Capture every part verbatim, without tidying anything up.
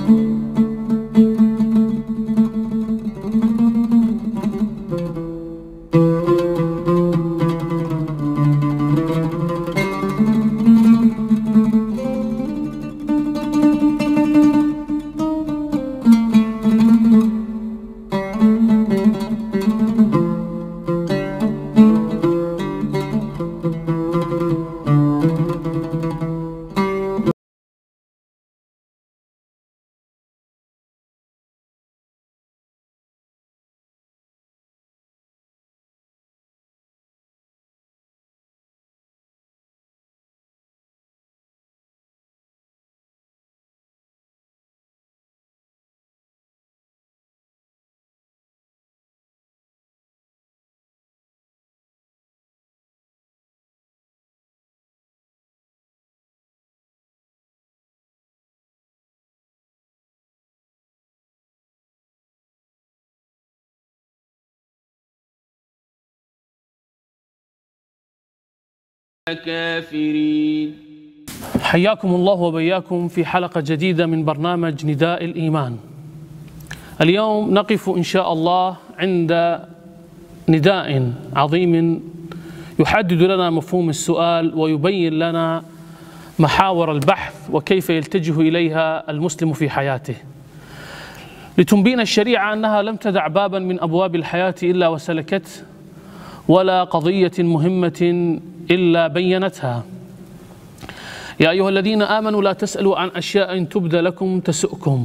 كافرين. حياكم الله وبياكم في حلقة جديدة من برنامج نداء الإيمان. اليوم نقف إن شاء الله عند نداء عظيم يحدد لنا مفهوم السؤال ويبين لنا محاور البحث وكيف يلتجه إليها المسلم في حياته، لتنبينا الشريعة أنها لم تدع بابا من أبواب الحياة إلا وسلكته، ولا قضية مهمة إلا بينتها. يا أيها الذين آمنوا لا تسألوا عن أشياء إن تبد لكم تسؤكم.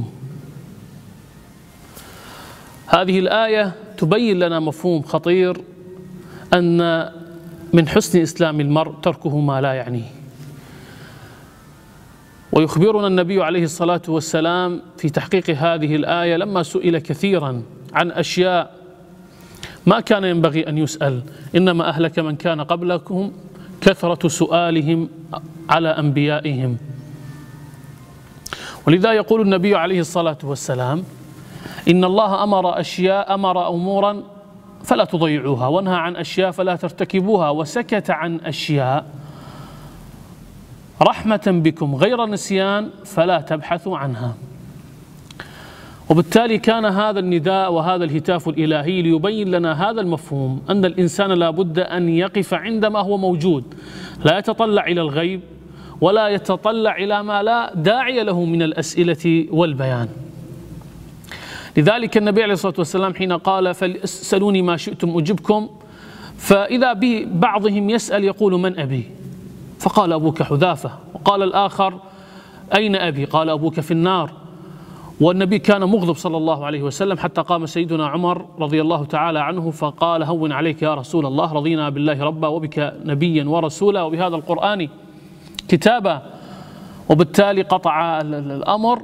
هذه الآية تبين لنا مفهوم خطير، أن من حسن إسلام المرء تركه ما لا يعنيه. ويخبرنا النبي عليه الصلاة والسلام في تحقيق هذه الآية لما سئل كثيرا عن أشياء ما كان ينبغي أن يسأل، إنما أهلك من كان قبلكم كثرة سؤالهم على أنبيائهم. ولذا يقول النبي عليه الصلاة والسلام: إن الله أمر أشياء أمر أمورا فلا تضيعوها، ونهى عن أشياء فلا ترتكبوها، وسكت عن أشياء رحمة بكم غير نسيان فلا تبحثوا عنها. وبالتالي كان هذا النداء وهذا الهتاف الإلهي ليبين لنا هذا المفهوم، أن الإنسان لا بد أن يقف عندما هو موجود، لا يتطلع إلى الغيب ولا يتطلع إلى ما لا داعي له من الأسئلة والبيان. لذلك النبي عليه الصلاة والسلام حين قال: فاسألوني ما شئتم أجبكم، فإذا به بعضهم يسأل يقول: من أبي؟ فقال: أبوك حذافة. وقال الآخر: أين أبي؟ قال: أبوك في النار. والنبي كان مغضب صلى الله عليه وسلم، حتى قام سيدنا عمر رضي الله تعالى عنه فقال: هون عليك يا رسول الله، رضينا بالله ربا وبك نبيا ورسولا وبهذا القرآن كتابا. وبالتالي قطع الأمر،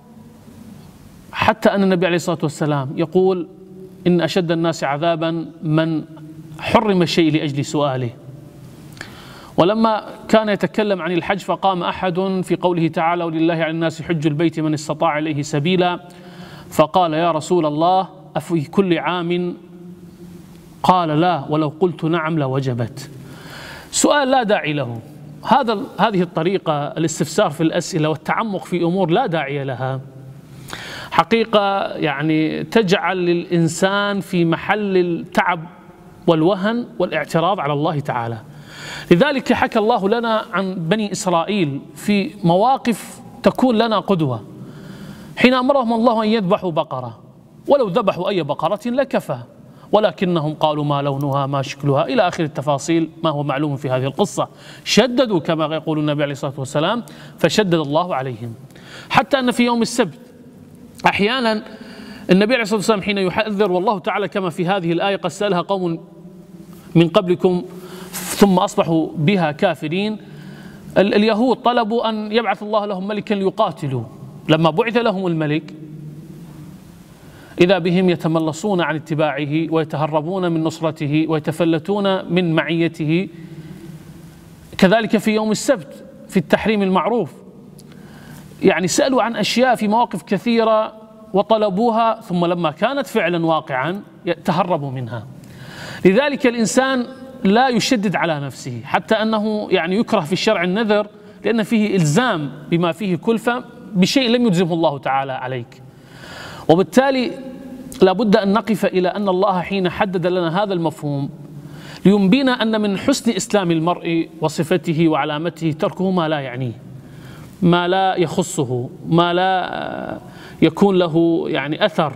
حتى أن النبي عليه الصلاة والسلام يقول: إن أشد الناس عذابا من حرم الشيء لأجل سؤاله. ولما كان يتكلم عن الحج فقام أحد في قوله تعالى: ولله على الناس حج البيت من استطاع إليه سبيلا، فقال: يا رسول الله أفي كل عام؟ قال: لا، ولو قلت نعم لوجبت. سؤال لا داعي له. هذا هذه الطريقة، الاستفسار في الأسئلة والتعمق في أمور لا داعي لها، حقيقة يعني تجعل للإنسان في محل التعب والوهن والاعتراض على الله تعالى. لذلك حكى الله لنا عن بني إسرائيل في مواقف تكون لنا قدوة، حين أمرهم الله أن يذبحوا بقرة، ولو ذبحوا أي بقرة لكفى، ولكنهم قالوا ما لونها ما شكلها إلى آخر التفاصيل ما هو معلوم في هذه القصة. شددوا كما يقول النبي عليه الصلاة والسلام، فشدد الله عليهم، حتى أن في يوم السبت أحيانا النبي عليه الصلاة والسلام حين يحذر، والله تعالى كما في هذه الآية: قد سألها قوم من قبلكم ثم أصبحوا بها كافرين. اليهود طلبوا أن يبعث الله لهم ملكا ليقاتلوا، لما بعث لهم الملك إذا بهم يتملصون عن اتباعه ويتهربون من نصرته ويتفلتون من معيته. كذلك في يوم السبت في التحريم المعروف، يعني سألوا عن أشياء في مواقف كثيرة وطلبوها، ثم لما كانت فعلا واقعا تهربوا منها. لذلك الإنسان لا يشدد على نفسه، حتى أنه يعني يكره في الشرع النذر، لأن فيه إلزام بما فيه كلفة بشيء لم يجزمه الله تعالى عليك. وبالتالي لابد أن نقف إلى أن الله حين حدد لنا هذا المفهوم لينبينا أن من حسن إسلام المرء وصفته وعلامته تركه ما لا يعنيه، ما لا يخصه، ما لا يكون له يعني أثر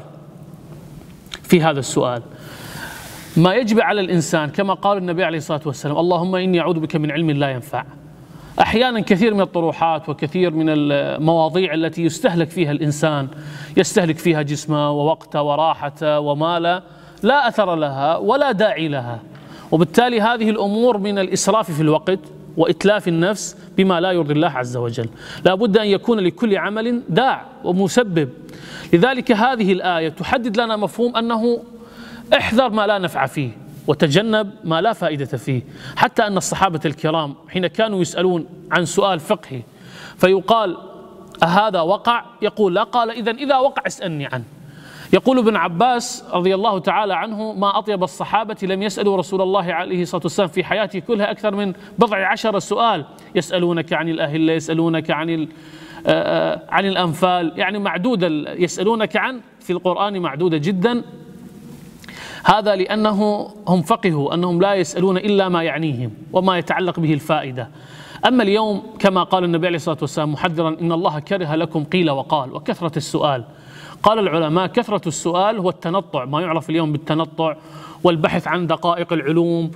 في هذا السؤال. ما يجب على الإنسان كما قال النبي عليه الصلاة والسلام: اللهم إني أعوذ بك من علم لا ينفع. أحيانا كثير من الطروحات وكثير من المواضيع التي يستهلك فيها الإنسان، يستهلك فيها جسمه ووقته وراحته وماله، لا أثر لها ولا داعي لها. وبالتالي هذه الأمور من الإسراف في الوقت وإتلاف النفس بما لا يرضي الله عز وجل. لا بد أن يكون لكل عمل داع ومسبب. لذلك هذه الآية تحدد لنا مفهوم أنه احذر ما لا نفع فيه وتجنب ما لا فائدة فيه. حتى أن الصحابة الكرام حين كانوا يسألون عن سؤال فقهي فيقال أهذا وقع؟ يقول لا. قال إذن إذا وقع اسألني عنه. يقول ابن عباس رضي الله تعالى عنه: ما أطيب الصحابة لم يسألوا رسول الله عليه الصلاة والسلام في حياته كلها أكثر من بضع عشر سؤال، يسألونك عن الأهلة، يسألونك عن عن الأنفال، يعني معدودة، يسألونك عن في القرآن معدودة جدا. هذا لأنه هم فقهوا أنهم لا يسألون إلا ما يعنيهم وما يتعلق به الفائدة. أما اليوم كما قال النبي عليه الصلاة والسلام محذرا: إن الله كره لكم قيل وقال وكثرة السؤال. قال العلماء: كثرة السؤال هو التنطع، ما يعرف اليوم بالتنطع، والبحث عن دقائق العلوم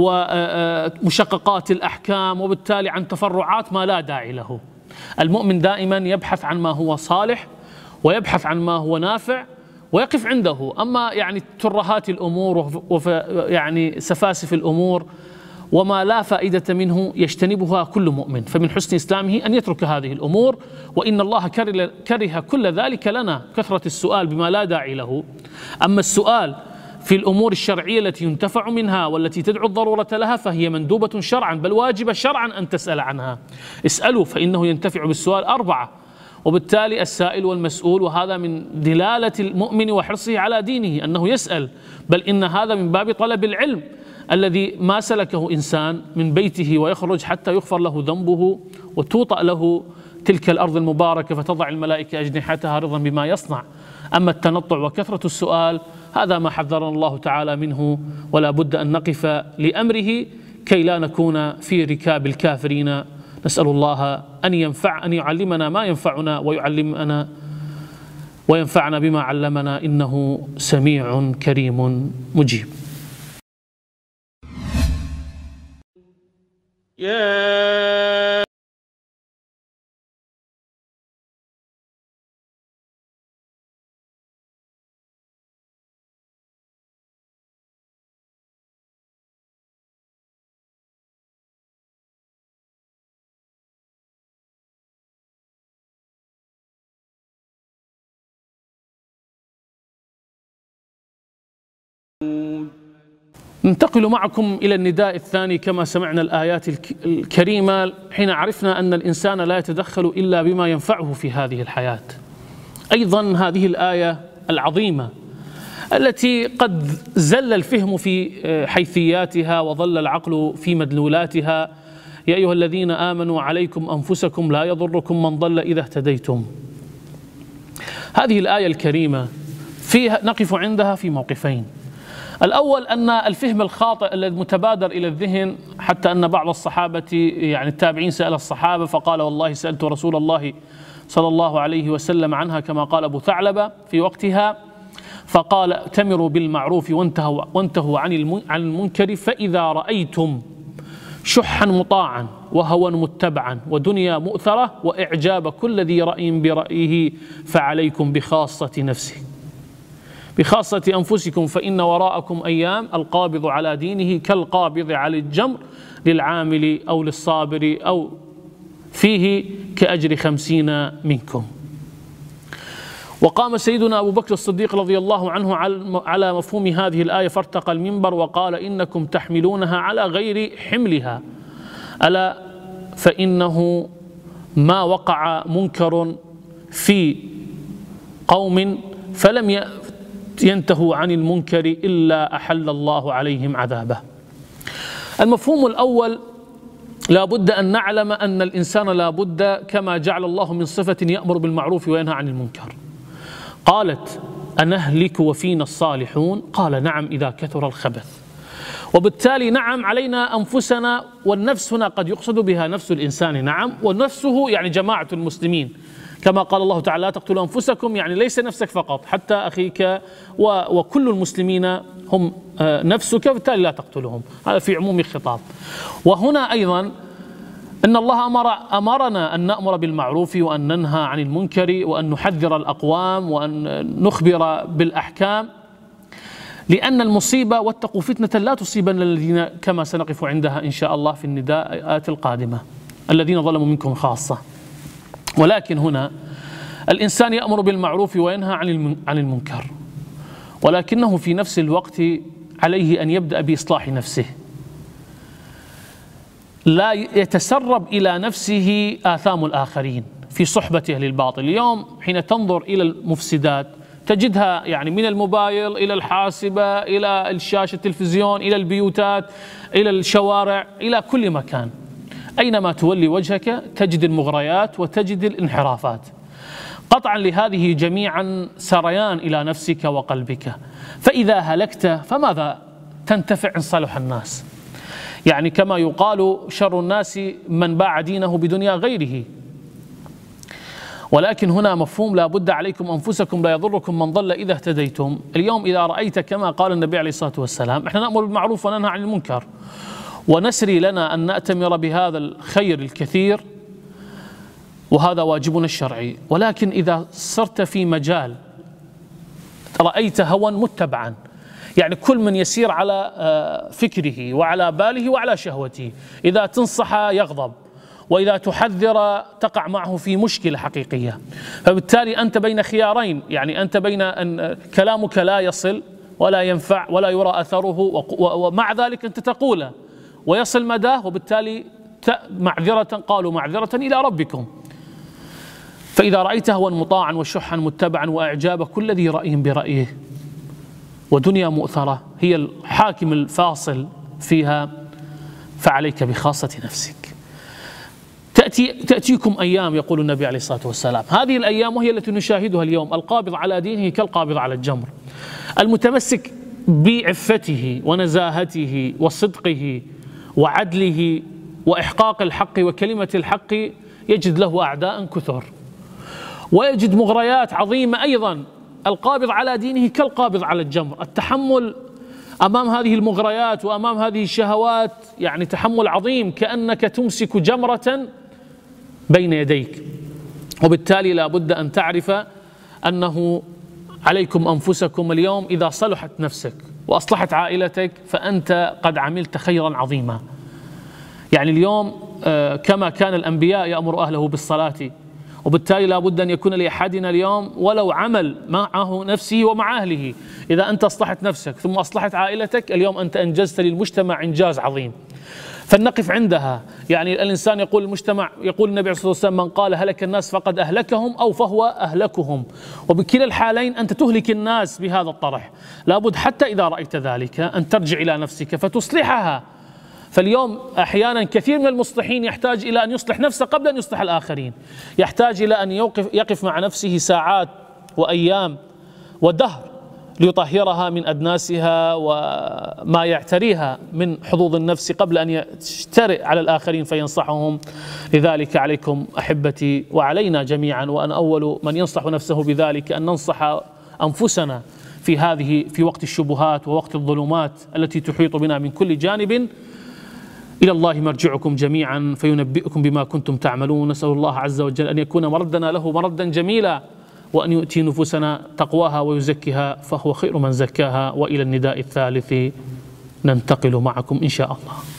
ومشققات الأحكام، وبالتالي عن تفرعات ما لا داعي له. المؤمن دائما يبحث عن ما هو صالح ويبحث عن ما هو نافع ويقف عنده. أما يعني ترهات الأمور وف يعني سفاسف الأمور وما لا فائدة منه يجتنبها كل مؤمن. فمن حسن إسلامه أن يترك هذه الأمور، وإن الله كره كل ذلك لنا، كثرة السؤال بما لا داعي له. أما السؤال في الأمور الشرعية التي ينتفع منها والتي تدعو الضرورة لها فهي مندوبة شرعا، بل واجب شرعا أن تسأل عنها. اسألوا فإنه ينتفع بالسؤال أربعة. وبالتالي السائل والمسؤول، وهذا من دلالة المؤمن وحرصه على دينه أنه يسأل، بل إن هذا من باب طلب العلم الذي ما سلكه إنسان من بيته ويخرج حتى يغفر له ذنبه وتوطأ له تلك الأرض المباركة فتضع الملائكة أجنحتها رضا بما يصنع. أما التنطع وكثرة السؤال هذا ما حذرنا الله تعالى منه، ولا بد أن نقف لأمره كي لا نكون في ركاب الكافرين. نسأل الله أن ينفع أن يعلمنا ما ينفعنا ويعلمنا وينفعنا بما علمنا، إنه سميع كريم مجيب. يا ننتقل معكم إلى النداء الثاني. كما سمعنا الآيات الكريمة حين عرفنا أن الإنسان لا يتدخل إلا بما ينفعه في هذه الحياة، أيضا هذه الآية العظيمة التي قد زل الفهم في حيثياتها وظل العقل في مدلولاتها: يا أيها الذين آمنوا عليكم أنفسكم لا يضركم من ضل إذا اهتديتم. هذه الآية الكريمة فيها نقف عندها في موقفين. الأول أن الفهم الخاطئ المتبادر إلى الذهن، حتى أن بعض الصحابة يعني التابعين سأل الصحابة فقال: والله سألت رسول الله صلى الله عليه وسلم عنها، كما قال أبو ثعلبة في وقتها، فقال: ائتمروا بالمعروف وانتهوا, وانتهوا عن المنكر، فإذا رأيتم شحا مطاعا وهوى متبعا ودنيا مؤثرة وإعجاب كل ذي رأي برأيه فعليكم بخاصة نفسه بخاصة أنفسكم فإن وراءكم أيام القابض على دينه كالقابض على الجمر للعامل أو للصابر أو فيه كأجر خمسين منكم. وقام سيدنا أبو بكر الصديق رضي الله عنه على مفهوم هذه الآية فارتقى المنبر وقال: إنكم تحملونها على غير حملها، ألا فإنه ما وقع منكر في قوم فلم ينتهوا عن المنكر إلا أحل الله عليهم عذابه. المفهوم الأول لا بد أن نعلم أن الإنسان لا بد كما جعل الله من صفة يأمر بالمعروف وينهى عن المنكر. قالت أنهلك وفينا الصالحون؟ قال نعم إذا كثر الخبث. وبالتالي نعم علينا أنفسنا، والنفس هنا قد يقصد بها نفس الإنسان، نعم، ونفسه يعني جماعة المسلمين، كما قال الله تعالى لا تقتلوا أنفسكم، يعني ليس نفسك فقط، حتى أخيك وكل المسلمين هم نفسك، بالتالي لا تقتلهم، هذا في عموم الخطاب. وهنا أيضا إن الله أمر أمرنا أن نأمر بالمعروف وأن ننهى عن المنكر وأن نحذر الأقوام وأن نخبر بالأحكام، لأن المصيبة واتقوا فتنة لا تصيبن الذين، كما سنقف عندها إن شاء الله في النداءات القادمة، الذين ظلموا منكم خاصة. ولكن هنا الإنسان يأمر بالمعروف وينهى عن المنكر، ولكنه في نفس الوقت عليه أن يبدأ بإصلاح نفسه، لا يتسرب إلى نفسه آثام الآخرين في صحبة أهل الباطل. اليوم حين تنظر إلى المفسدات تجدها يعني من الموبايل إلى الحاسبة إلى الشاشة التلفزيون إلى البيوتات إلى الشوارع إلى كل مكان، أينما تولي وجهك تجد المغريات وتجد الانحرافات. قطعا لهذه جميعا سريان إلى نفسك وقلبك، فإذا هلكت فماذا تنتفع إن صلح الناس؟ يعني كما يقال شر الناس من باع دينه بدنيا غيره. ولكن هنا مفهوم لا بد عليكم أنفسكم لا يضركم من ضل إذا اهتديتم. اليوم إذا رأيت كما قال النبي عليه الصلاة والسلام احنا نأمر بالمعروف وننهى عن المنكر، ونسري لنا أن نأتمر بهذا الخير الكثير وهذا واجبنا الشرعي، ولكن إذا صرت في مجال رأيت هوى متبعا، يعني كل من يسير على فكره وعلى باله وعلى شهوته، إذا تنصح يغضب وإذا تحذر تقع معه في مشكلة حقيقية، فبالتالي أنت بين خيارين، يعني أنت بين أن كلامك لا يصل ولا ينفع ولا يرى أثره ومع ذلك أنت تقوله ويصل مداه، وبالتالي معذرة قالوا معذرة إلى ربكم. فإذا رأيت هوى مطاعا وشحا متبعا وإعجاب كل ذي رأي برأيه ودنيا مؤثرة هي الحاكم الفاصل فيها، فعليك بخاصة نفسك. تأتي تأتيكم أيام يقول النبي عليه الصلاة والسلام، هذه الأيام وهي التي نشاهدها اليوم، القابض على دينه كالقابض على الجمر، المتمسك بعفته ونزاهته وصدقه وعدله وإحقاق الحق وكلمة الحق يجد له أعداء كثر ويجد مغريات عظيمة أيضا. القابض على دينه كالقابض على الجمر، التحمل أمام هذه المغريات وأمام هذه الشهوات يعني تحمل عظيم، كأنك تمسك جمرة بين يديك. وبالتالي لا بد أن تعرف أنه عليكم أنفسكم اليوم، إذا صلحت نفسك وأصلحت عائلتك فأنت قد عملت خيرا عظيما. يعني اليوم كما كان الأنبياء يأمر أهله بالصلاة، وبالتالي لا بد أن يكون لأحدنا اليوم ولو عمل معه نفسه ومع أهله. إذا أنت أصلحت نفسك ثم أصلحت عائلتك اليوم أنت أنجزت للمجتمع إنجاز عظيم، فلنقف عندها. يعني الإنسان يقول المجتمع، يقول النبي عليه الصلاة والسلام من قال هلك الناس فقد أهلكهم أو فهو أهلكهم، وبكلا الحالين أنت تهلك الناس بهذا الطرح. لابد حتى إذا رأيت ذلك أن ترجع إلى نفسك فتصلحها. فاليوم أحيانا كثير من المصلحين يحتاج إلى أن يصلح نفسه قبل أن يصلح الآخرين، يحتاج إلى أن يوقف يقف مع نفسه ساعات وأيام ودهر ليطهرها من أدناسها وما يعتريها من حظوظ النفس قبل أن يجترئ على الآخرين فينصحهم. لذلك عليكم أحبتي وعلينا جميعا، وأنا أول من ينصح نفسه بذلك، أن ننصح أنفسنا في هذه في وقت الشبهات ووقت الظلمات التي تحيط بنا من كل جانب. إلى الله مرجعكم جميعا فينبئكم بما كنتم تعملون. نسأل الله عز وجل أن يكون مردنا له مردا جميلا، وأن يؤتي نفوسنا تقواها ويزكها فهو خير من زكاها. وإلى النداء الثالث ننتقل معكم إن شاء الله.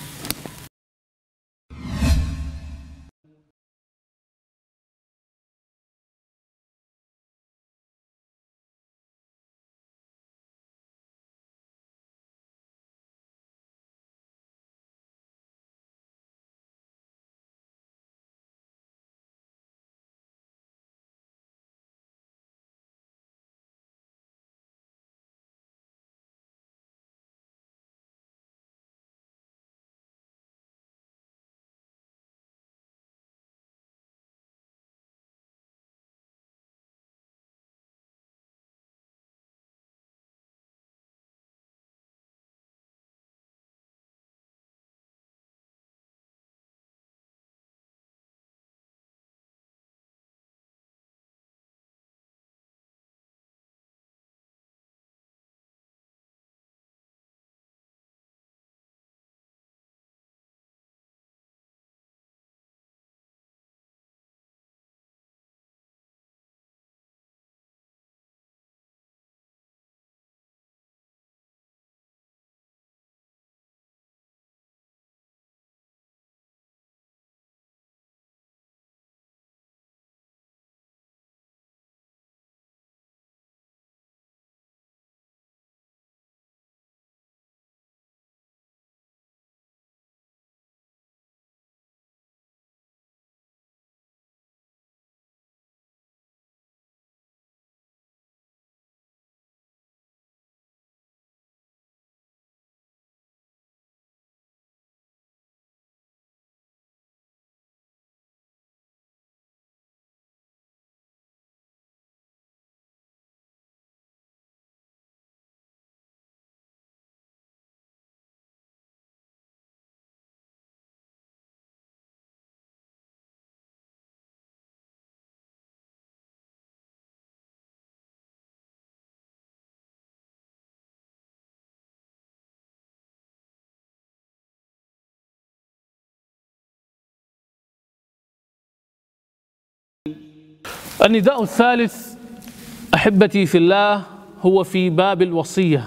النداء الثالث أحبتي في الله هو في باب الوصية.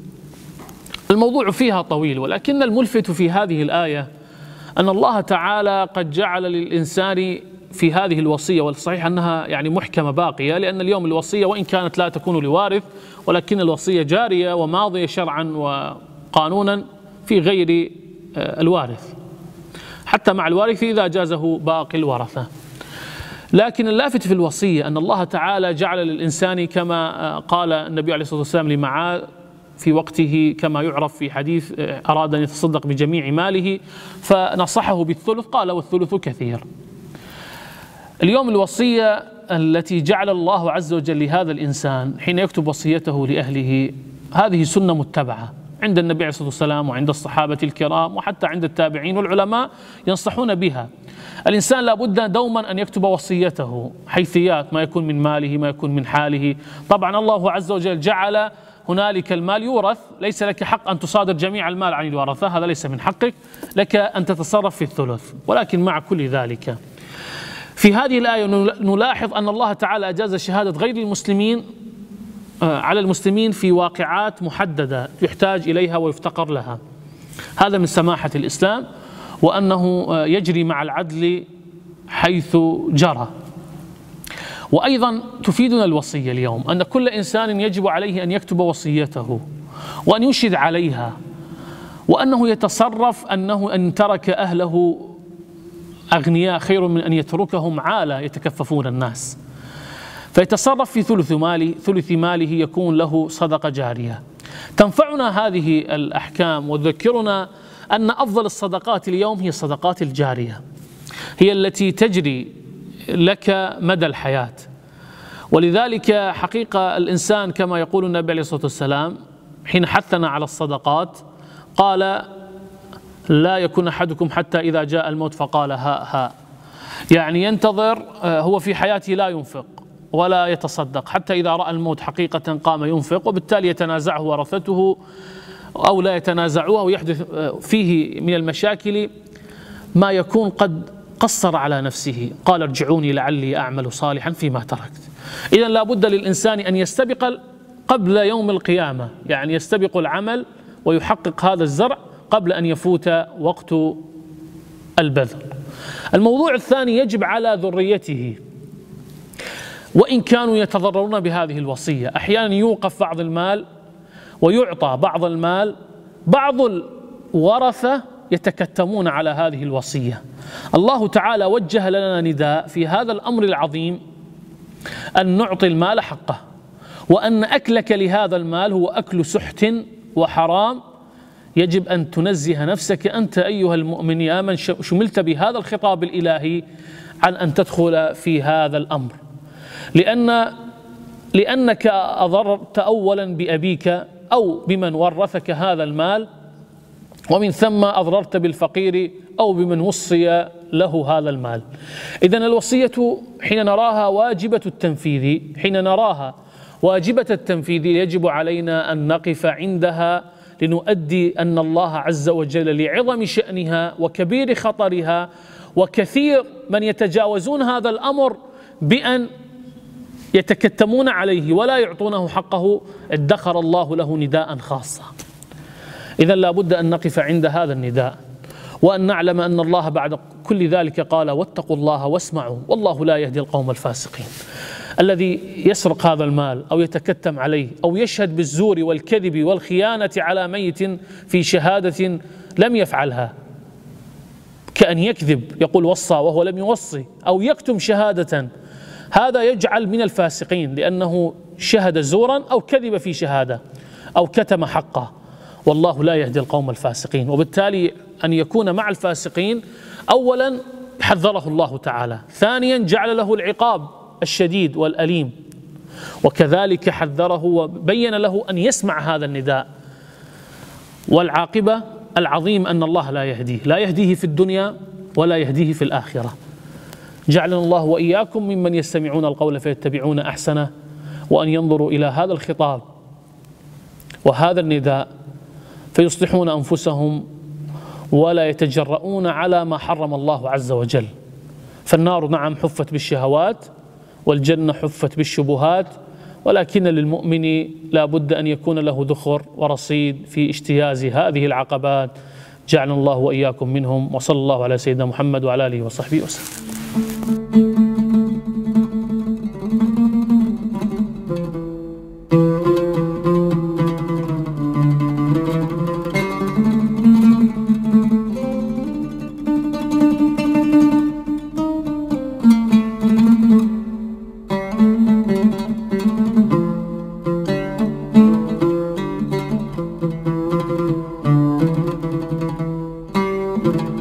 الموضوع فيها طويل، ولكن الملفت في هذه الآية أن الله تعالى قد جعل للإنسان في هذه الوصية، والصحيح أنها يعني محكمة باقية، لأن اليوم الوصية وإن كانت لا تكون لوارث ولكن الوصية جارية وماضية شرعا وقانونا في غير الوارث، حتى مع الوارث إذا جازه باقي الورثة. لكن اللافت في الوصية أن الله تعالى جعل للإنسان كما قال النبي عليه الصلاة والسلام لمعاذ في وقته كما يعرف في حديث أراد أن يتصدق بجميع ماله فنصحه بالثلث قال والثلث كثير. اليوم الوصية التي جعل الله عز وجل لهذا الإنسان حين يكتب وصيته لأهله هذه سنة متبعة عند النبي عليه الصلاة والسلام وعند الصحابة الكرام وحتى عند التابعين، والعلماء ينصحون بها. الإنسان لابد دوما أن يكتب وصيته، حيثيات ما يكون من ماله ما يكون من حاله. طبعا الله عز وجل جعل هنالك المال يورث، ليس لك حق أن تصادر جميع المال عن الورثة، هذا ليس من حقك، لك أن تتصرف في الثلث. ولكن مع كل ذلك في هذه الآية نلاحظ أن الله تعالى أجاز شهادة غير المسلمين على المسلمين في واقعات محددة يحتاج إليها ويفتقر لها. هذا من سماحة الإسلام، وأنه يجري مع العدل حيث جرى. وأيضا تفيدنا الوصية اليوم أن كل إنسان يجب عليه أن يكتب وصيته وأن يشهد عليها، وأنه يتصرف أنه أن ترك أهله أغنياء خير من أن يتركهم عالة يتكففون الناس، فيتصرف في ثلث ماله ثلث ماله يكون له صدقة جارية. تنفعنا هذه الأحكام وتذكرنا أن أفضل الصدقات اليوم هي الصدقات الجارية، هي التي تجري لك مدى الحياة. ولذلك حقيقة الإنسان كما يقول النبي عليه الصلاة والسلام حين حثنا على الصدقات قال لا يكون أحدكم حتى إذا جاء الموت فقال ها ها، يعني ينتظر، هو في حياته لا ينفق ولا يتصدق حتى إذا رأى الموت حقيقة قام ينفق، وبالتالي يتنازعه ورثته أو لا يتنازعوه ويحدث فيه من المشاكل ما يكون قد قصر على نفسه. قال ارجعوني لعلي أعمل صالحا فيما تركت. إذا لا بد للإنسان أن يستبق قبل يوم القيامة، يعني يستبق العمل ويحقق هذا الزرع قبل أن يفوت وقت البذر. الموضوع الثاني يجب على ذريته، وإن كانوا يتضررون بهذه الوصية. أحيانا يوقف بعض المال ويعطى بعض المال، بعض الورثة يتكتمون على هذه الوصية. الله تعالى وجه لنا نداء في هذا الأمر العظيم أن نعطي المال حقه، وأن أكلك لهذا المال هو أكل سحت وحرام. يجب أن تنزه نفسك أنت أيها المؤمن يا من شملت بهذا الخطاب الإلهي عن أن تدخل في هذا الأمر، لأن لأنك أضررت أولا بأبيك أو بمن ورثك هذا المال، ومن ثم أضررت بالفقير أو بمن وصي له هذا المال. إذن الوصية حين نراها واجبة التنفيذ حين نراها واجبة التنفيذ يجب علينا أن نقف عندها لنؤدي أن الله عز وجل لعظم شأنها وكبير خطرها، وكثير من يتجاوزون هذا الأمر بأن يتكتمون عليه ولا يعطونه حقه، ادخر الله له نداء خاصا. إذا لا بد أن نقف عند هذا النداء، وأن نعلم أن الله بعد كل ذلك قال واتقوا الله واسمعوا والله لا يهدي القوم الفاسقين. الذي يسرق هذا المال أو يتكتم عليه أو يشهد بالزور والكذب والخيانة على ميت في شهادة لم يفعلها، كأن يكذب يقول وصى وهو لم يوصي، أو يكتم شهادة، هذا يجعل من الفاسقين لأنه شهد زورا أو كذب في شهادة أو كتم حقه، والله لا يهدي القوم الفاسقين. وبالتالي أن يكون مع الفاسقين أولا حذره الله تعالى، ثانيا جعل له العقاب الشديد والأليم، وكذلك حذره وبين له أن يسمع هذا النداء. والعاقبة العظيم أن الله لا يهديه، لا يهديه في الدنيا ولا يهديه في الآخرة. جعلنا الله وإياكم ممن يستمعون القول فيتبعون أحسنه، وأن ينظروا إلى هذا الخطاب وهذا النداء فيصلحون أنفسهم ولا يتجرؤون على ما حرم الله عز وجل. فالنار نعم حفت بالشهوات، والجنة حفت بالشبهات، ولكن للمؤمن لا بد أن يكون له ذخر ورصيد في اجتياز هذه العقبات. جعلنا الله وإياكم منهم، وصلى الله على سيدنا محمد وعلى آله وصحبه وسلم. Thank you.